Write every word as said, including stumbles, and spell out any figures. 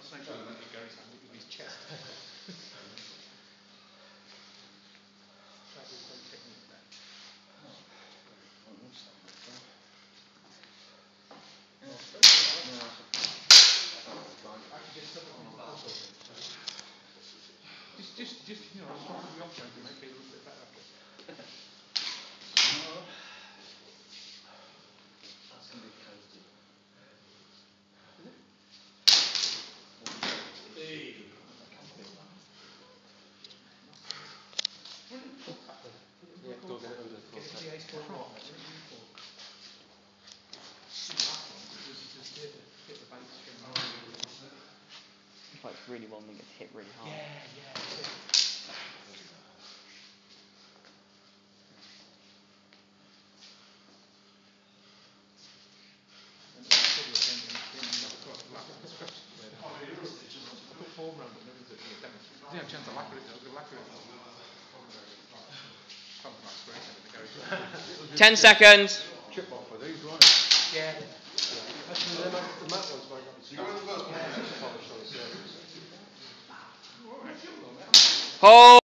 snake with Gary's hand with his chest. Just, just, just, you know, swap the option to make it a little bit better. That's going to be cozy. Yeah, go get it over the floor. If like really one that gets hit really hard. Yeah, yeah. Yeah, chance of lacquer it. I was going to lacquer it. Ten seconds. Chip off with these, right? Yeah. Actually, the mat ones might not be so polish on the surface. Hold.